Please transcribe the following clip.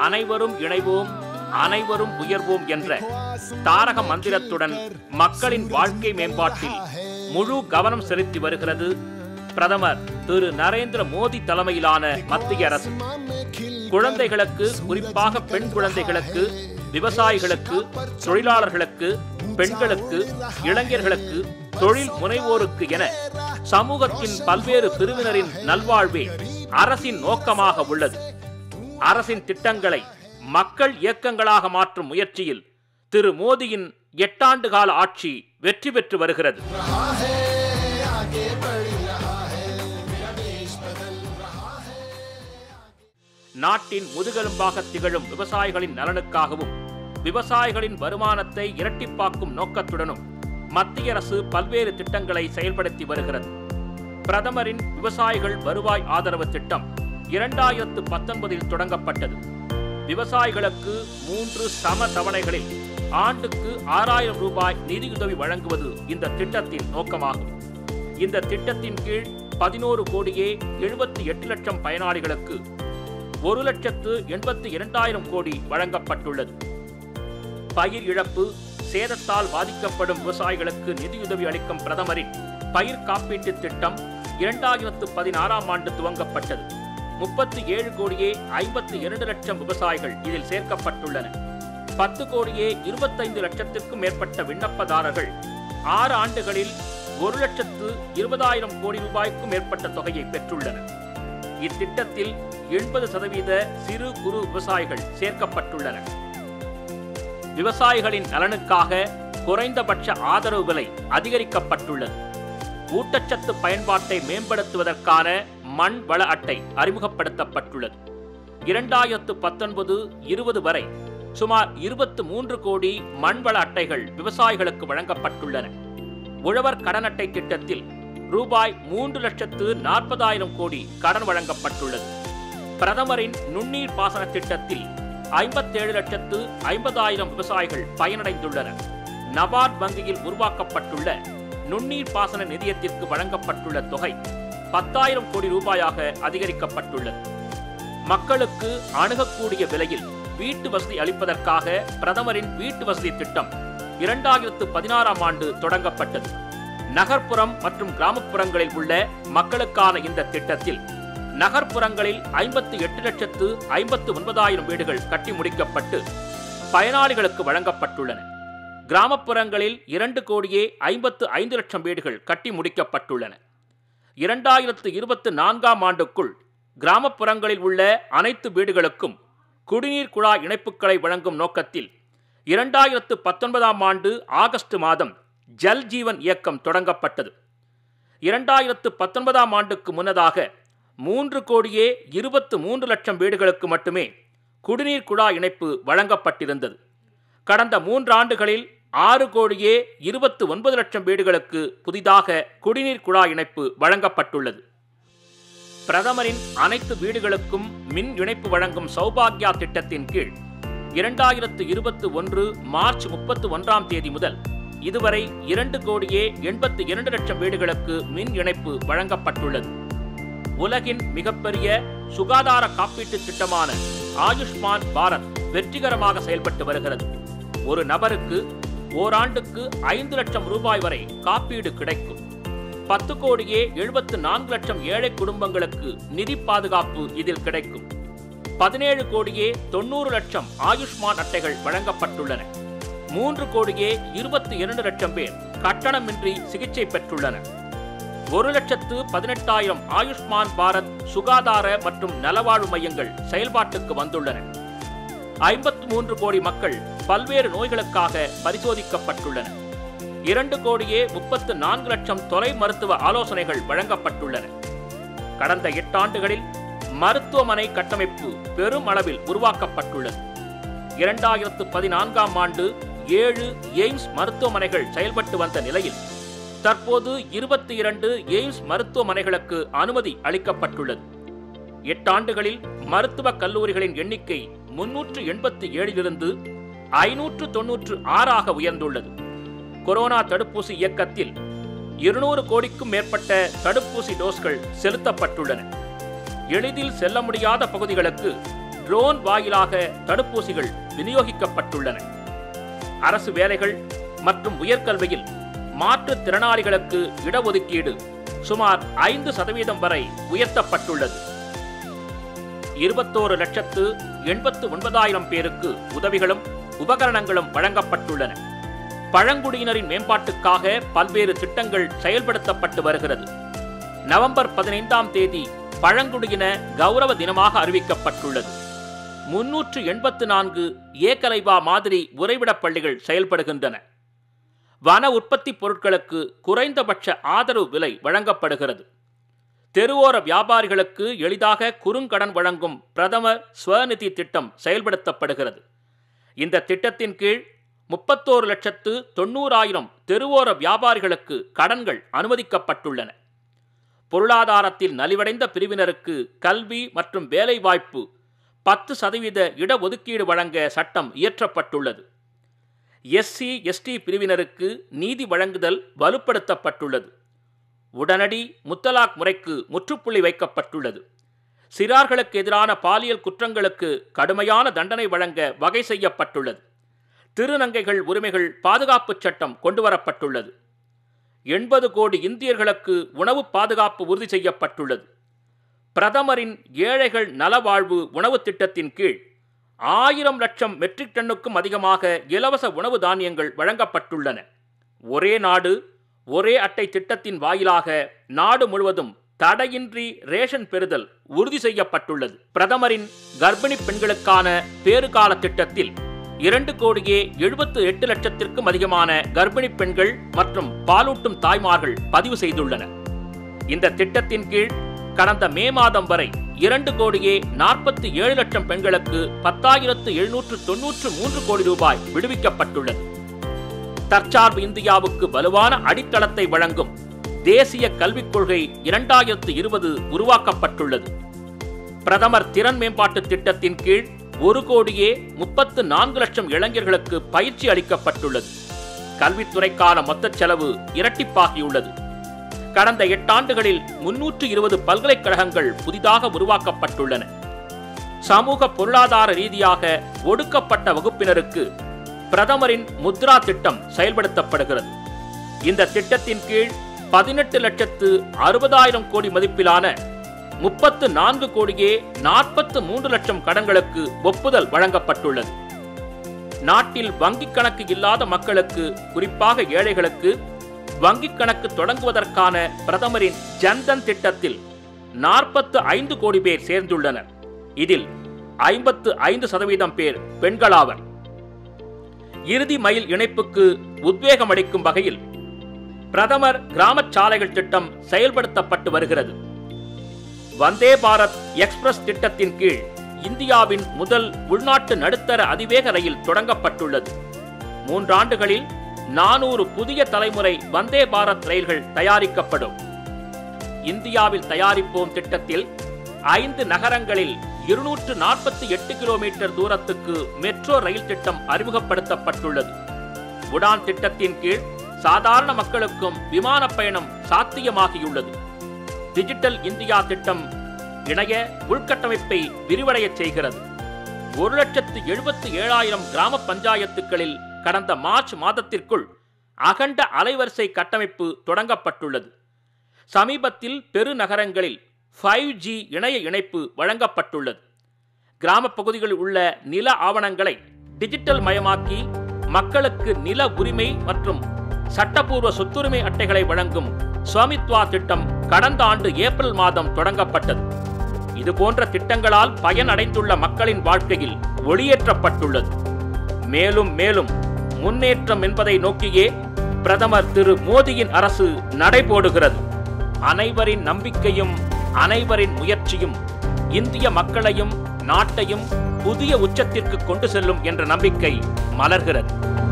அனைவரும் இணைவோம், அனைவரும் உயர்வோம் என்ற தாரக மந்திரத்துடன் மக்களின் வாழ்க்கை மேம்பாட்டில் முழு கவனம் செலுத்தி வருகிறது பிரதமர் திரு நரேந்திர மோடி தலைமையிலான மத்திய அரசு. குழந்தைகளுக்கு, குறிப்பாக பெண் குழந்தைகளுக்கு, விவசாயிகளுக்கு, தொழிலாளர்களுக்கு, பெண்களுக்கு, இளைஞர்களுக்கு, தொழில் முனைவோருக்கு என சமூகத்தின் பல்வேறு பிரிவினரின் நல்வாழ்வே அரசின் நோக்கமாக உள்ளது. அரசின் திட்டங்களை மக்கள் இயக்கங்களாக மாற்றும் முயற்சியில் திரு மோடியின் 8 ஆண்டு கால ஆட்சி வெற்றி பெற்று வருகிறது. நாட்டின் முதுகெலும்பாக திகழும் விவசாயிகளின் நலனுக்காகவும் விவசாயிகளின் வருமானத்தை இரட்டிப்பாக்கும் நோக்கத்துடனும் மத்திய அரசு பல்வேறு திட்டங்களை செயல்படுத்தி வருகிறது. பிரதமரின் விவசாயிகள் வருவாய் ஆதரவு திட்டம் 2019 தொடங்கப்பட்டது. விவசாயிகளுக்கு 3 சம தவணைகளில் ஆண்டுக்கு 6000 ரூபாய் நிதியுதவி வழங்குவது இந்த திட்டத்தின் நோக்கமாகும். இந்த திட்டத்தின் கீழ் 11,78 லட்சம் பயனாளிகளுக்கு 1,82,000 கோடி வழங்கப்பட்டுள்ளது. பயிர் இழப்பு, சேதத்தால் பாதிக்கப்படும் விவசாயிகளுக்கு நிதியுதவி அளிக்கும் பிரதமரின் பயிர் காப்பீட்டு திட்டம் 2016 ஆண்டு துவங்கப்பட்டது. 37,52 லட்சம் விவசாயிகள் இதில் சேர்க்கப்பட்டுள்ளனர். 10,25 லட்சத்திற்கும் மேற்பட்ட விண்ணப்பதாரர்கள் 6 ஆண்டுகளில் 1,20,000 கோடி ரூபாய்க்கும் மேற்பட்ட தொகையை பெற்றுள்ளனர். இத்திட்டத்தில் 80% சிறு குறு விவசாயிகள் சேர்க்கப்பட்டுள்ளனர். விவசாயிகளின் நலனுக்காக குறைந்தபட்ச ஆதரவு விலை அதிகரிக்கப்பட்டுள்ளது. ஊட்டச்சத்து பயன்பாட்டை மேம்படுத்துவதற்கான மண் வள அட்டை அறிமுகப்படுத்தப்பட்டுள்ளது. 2019-20 வரை சுமார் 23 கோடி மண் வள அட்டைகள் விவசாயிகளுக்கு வழங்கப்பட்டுள்ளன. உழவர் கடன் அட்டை திட்டத்தில் ரூபாய் 3,40,000 கோடி கடன் வழங்கப்பட்டுள்ளது. பிரதமரின் நுண்ணீர் பாசன திட்டத்தில் 57,50,000 விவசாயிகள் பயனடைந்துள்ளனர். நபார்ட் வங்கியில் உருவாக்கப்பட்டுள்ள நுண்ணீர் பாசன நிதியத்திற்கு வழங்கப்பட்டுள்ள தொகை 10,000 கோடி ரூபாயாக அதிகரிக்கப்பட்டுள்ளது. மக்களுக்கு அணுகக்கூடிய விலையில் வீட்டு வசதி அளிப்பதற்காக பிரதமரின் வீட்டு வசதி திட்டம் 2016 ஆண்டு தொடங்கப்பட்டது. நகர்ப்புறம் மற்றும் கிராமப்புறங்களில் உள்ள மக்களுக்கான இந்த திட்டத்தில் நகர்ப்புறங்களில் 58,59,000 வீடுகள் கட்டி முடிக்கப்பட்டு பயனாளிகளுக்கு வழங்கப்பட்டுள்ளன. கிராமப்புறங்களில் 2,55 லட்சம் வீடுகள் கட்டி முடிக்கப்பட்டுள்ளன. 2024 ஆண்டுக்குள் கிராமப்புறங்களில் உள்ள அனைத்து வீடுகளுக்கும் குடிநீர் குழாய் இணைப்புகளை வழங்கும் நோக்கத்தில் 2019 ஆண்டு ஆகஸ்ட் மாதம் ஜல் ஜீவன் இயக்கம் தொடங்கப்பட்டது. 2019 ஆண்டுக்கு முன்னதாக 3,23 லட்சம் வீடுகளுக்கு மட்டுமே குடிநீர் குழாய் இணைப்பு வழங்கப்பட்டிருந்தது. கடந்த 3 ஆண்டுகளில் 6,29 லட்சம் வீடுகளுக்கு புதிதாக குடிநீர் குழாய் இணைப்பு வழங்கப்பட்டுள்ளது. பிரதமரின் அனைத்து வீடுகளுக்கும் மின் இணைப்பு வழங்கும் சௌபாக்யா திட்டத்தின் கீழ் 2021 மார்ச் 31ஆம் தேதி முதல் இதுவரை 2,82 லட்சம் வீடுகளுக்கு மின் இணைப்பு வழங்கப்பட்டுள்ளது. உலகின் மிகப்பெரிய சுகாதார காப்பீட்டு திட்டமான ஆயுஷ்மான் பாரத் வெற்றிகரமாக செயல்பட்டு வருகிறது. ஒரு நபருக்கு ஓராண்டுக்கு 5 லட்சம் ரூபாய் வரை காப்பீடு கிடைக்கும். 10,74 லட்சம் ஏழை குடும்பங்களுக்கு நிதி பாதுகாப்பு இதில் கிடைக்கும். 17,90 லட்சம் ஆயுஷ்மான் அட்டைகள் வழங்கப்பட்டுள்ளன. 3,22 லட்சம் பேர் கட்டணமின்றி சிகிச்சை பெற்றுள்ளனர். 1,18,000 ஆயுஷ்மான் பாரத் சுகாதார மற்றும் நலவாழ்வு மையங்கள் செயல்பாட்டுக்கு வந்துள்ளன. 53 கோடி மக்கள் பல்வேறு நோய்களுக்காக பரிசோதிக்கப்பட்டுள்ளனர். 2,34 லட்சம் தொலை மருத்துவ ஆலோசனைகள் வழங்கப்பட்டுள்ளன. கடந்த 8 ஆண்டுகளில் மருத்துவமனை கட்டமைப்பு பெரும் அளவில் உருவாக்கப்பட்டுள்ளது. 2014 ஆண்டு 7 எய்ம்ஸ் மருத்துவமனைகள் செயல்பட்டு வந்த நிலையில் தற்போது 22 எய்ம்ஸ் மருத்துவமனைகளுக்கு அனுமதி அளிக்கப்பட்டுள்ளது. 8 ஆண்டுகளில் மருத்துவக் கல்லூரிகளின் எண்ணிக்கை 387 596 உயர்ந்துள்ளது. கொரோனா தடுப்பூசி இயக்கத்தில் 200 கோடிக்கும் மேற்பட்ட தடுப்பூசி டோஸ்கள் செலுத்தப்பட்டுள்ளன. எளிதில் செல்ல முடியாத பகுதிகளுக்கு ட்ரோன் வாயிலாக தடுப்பூசிகள் விநியோகிக்கப்பட்டுள்ளன. அரசு வேலைகள் மற்றும் உயர்கல்வியில் மாற்றுத்திறனாளிகளுக்கு இடஒதுக்கீடு சுமார் 5% வரை உயர்த்தப்பட்டுள்ளது. 21,89,000 பேருக்கு உதவிகளும் உபகரணங்களும் வழங்கப்பட்டுள்ளன. பழங்குடியினரின் மேம்பாட்டுக்காக பல்வேறு திட்டங்கள் செயல்படுத்தப்பட்டு வருகிறது. நவம்பர் 15ஆம் தேதி பழங்குடியின கௌரவ தினமாக அறிவிக்கப்பட்டுள்ளது. 384 ஏகலைவா மாதிரி உறைவிடப் பள்ளிகள் செயல்படுகின்றன. வன உற்பத்தி பொருட்களுக்கு குறைந்தபட்ச ஆதரவு விலை வழங்கப்படுகிறது. தெருவோர வியாபாரிகளுக்கு எளிதாக குறுங்கடன் வழங்கும் பிரதமர் ஸ்வநிதி திட்டம் செயல்படுத்தப்படுகிறது. இந்த திட்டத்தின் கீழ் 31,90,000 தெருவோர வியாபாரிகளுக்கு கடன்கள் அனுமதிக்கப்பட்டுள்ளன. பொருளாதாரத்தில் நலிவடைந்த பிரிவினருக்கு கல்வி மற்றும் வேலைவாய்ப்பு 10% இடஒதுக்கீடு வழங்க சட்டம் இயற்றப்பட்டுள்ளது. SC, ST பிரிவினருக்கு நீதி வழங்குதல் வலுப்படுத்தப்பட்டுள்ளது. உடனடி முத்தலாக் முறைக்கு முற்றுப்புள்ளி வைக்கப்பட்டுள்ளது. சிறார்களுக்கு எதிரான பாலியல் குற்றங்களுக்கு கடுமையான தண்டனை வழங்க வகை செய்யப்பட்டுள்ளது. திருநங்கைகள் உரிமைகள் பாதுகாப்பு சட்டம் கொண்டுவரப்பட்டுள்ளது. 80 கோடி இந்தியர்களுக்கு உணவு பாதுகாப்பு உறுதி செய்யப்பட்டுள்ளது. பிரதமரின் ஏழைகள் நலவாழ்வு உணவு திட்டத்தின் கீழ் 1000 லட்சம் மெட்ரிக் டன்னுக்கும் அதிகமாக இலவச உணவு தானியங்கள் வழங்கப்பட்டுள்ளன. ஒரே நாடு ஒரே அட்டை திட்டத்தின் வாயிலாக நாடு முழுவதும் தடையின்றி ரேஷன் பெறுதல் உறுதி செய்யப்பட்டுள்ளது. பிரதமரின் கர்ப்பிணி பெண்களுக்கான பேறுகால திட்டத்தில் 2,78,00,000 அதிகமான கர்ப்பிணி பெண்கள் மற்றும் பாலூட்டும் தாய்மார்கள் பதிவு செய்துள்ளனர். இந்த திட்டத்தின் கீழ் கடந்த மே மாதம் வரை 2,47,00,000 பெண்களுக்கு 10,793 கோடி ரூபாய் விடுவிக்கப்பட்டுள்ளது. தற்சார்பு இந்தியாவுக்கு வலுவான அடித்தளத்தை வழங்கும் தேசிய கல்விக் கொள்கை 2020 உருவாக்கப்பட்டுள்ளது. பிரதமர் திறன் மேம்பாட்டு திட்டத்தின் கீழ் 1,34,00,000 இளைஞர்களுக்கு பயிற்சி அளிக்கப்பட்டுள்ளது. கல்வித்துறைக்கான மொத்த செலவு இரட்டிப்பாகியுள்ளது. கடந்த 8 ஆண்டுகளில் 320 பல்கலைக்கழகங்கள் புதிதாக உருவாக்கப்பட்டுள்ளன. சமூக பொருளாதார ரீதியாக ஒடுக்கப்பட்ட வகுப்பினருக்கு பிரதமரின் முத்ரா திட்டம் செயல்படுத்தப்படுகிறது. இந்த திட்டத்தின் கீழ் 18,60,000 கோடி மதிப்பிலான 34,43,00,000 கடன்களுக்கு ஒப்புதல் வழங்கப்பட்டுள்ளது. நாட்டில் வங்கிக் கணக்கு இல்லாத மக்களுக்கு, குறிப்பாக ஏழைகளுக்கு வங்கிக் கணக்கு தொடங்குவதற்கான பிரதமரின் ஜன்தன் திட்டத்தில் 45 கோடி பேர் சேர்ந்துள்ளனர். இதில் 55% பேர் பெண்களாவர். இறுதி மைல் இணைப்புக்கு உத்வேகம் அளிக்கும் வகையில் பிரதமர் கிராம சாலைகள் திட்டம் செயல்படுத்தப்பட்டு வருகிறது. வந்தே பாரத் எக்ஸ்பிரஸ் திட்டத்தின் கீழ் இந்தியாவின் முதல் உள்நாட்டு நடுத்தர அதிவேக ரயில் தொடங்கப்பட்டுள்ளது. 3 ஆண்டுகளில் 400 புதிய தலைமுறை வந்தே பாரத் ரயில்கள் தயாரிக்கப்படும். இந்தியாவில் தயாரிப்போம் திட்டத்தில் 5 நகரங்களில் 248 கிலோமீட்டர் தூரத்துக்கு மெட்ரோ ரயில் திட்டம் அறிமுகப்படுத்தப்பட்டுள்ளது. உடான் திட்டத்தின் கீழ் சாதாரண மக்களுக்கும் விமான பயணம் சாத்தியமாகியுள்ளது. டிஜிட்டல் இந்தியா திட்டம் இணைய உள்கட்டமைப்பை விரிவடைய செய்கிறது. 1,77,000 கிராம பஞ்சாயத்துகளில் கடந்த மார்ச் மாதத்திற்குள் அகண்ட அலைவரிசை கட்டமைப்பு தொடங்கப்பட்டுள்ளது. சமீபத்தில் பெருநகரங்களில் 5G இணைய இணைப்பு வழங்கப்பட்டுள்ளது. கிராம பகுதிகளில் உள்ள நில ஆவணங்களை டிஜிட்டல் மயமாக்கி மக்களுக்கு நில உரிமை மற்றும் சட்டப்பூர்வ சொத்துரிமை அட்டைகளை வழங்கும் ஸ்வாமித்வா திட்டம் கடந்த ஆண்டு ஏப்ரல் மாதம் தொடங்கப்பட்டது. இதுபோன்ற திட்டங்களால் பயனடைந்துள்ள மக்களின் வாழ்க்கையில் ஒளியேற்றப்பட்டுள்ளது. மேலும் மேலும் முன்னேற்றம் என்பதை நோக்கியே பிரதமர் திரு மோடியின் அரசு நடைபோடுகிறது. அனைவரின் நம்பிக்கையும் அனைவரின் முயற்சியும் இந்திய மக்களையும் நாட்டையும் புதிய உச்சத்திற்கு கொண்டு செல்லும் என்ற நம்பிக்கை மலர்கிறது.